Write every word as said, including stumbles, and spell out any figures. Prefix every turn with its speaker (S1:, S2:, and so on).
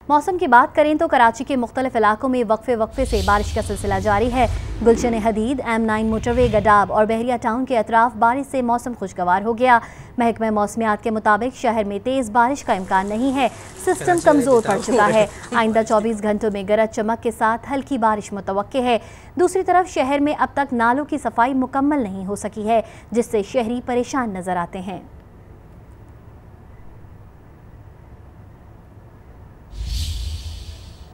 S1: मौसम की बात करें तो कराची के मुख्तलिफ इलाकों में वक्फे वक्फे से बारिश का सिलसिला जारी है। Gulshan Hadeed, M nine motorway, Gadap और बहरिया टाउन के अतराफ बारिश से मौसम खुशगवार हो गया। महकमा मौसमियात के मुताबिक शहर में तेज़ बारिश का इम्कान नहीं है। सिस्टम कमज़ोर पड़ चुका है। आइंदा चौबीस घंटों में गरज चमक के साथ हल्की बारिश मुतवक्के है। दूसरी तरफ शहर में अब तक नालों की सफाई मुकम्मल नहीं हो सकी है, जिससे शहरी परेशान नजर आते हैं।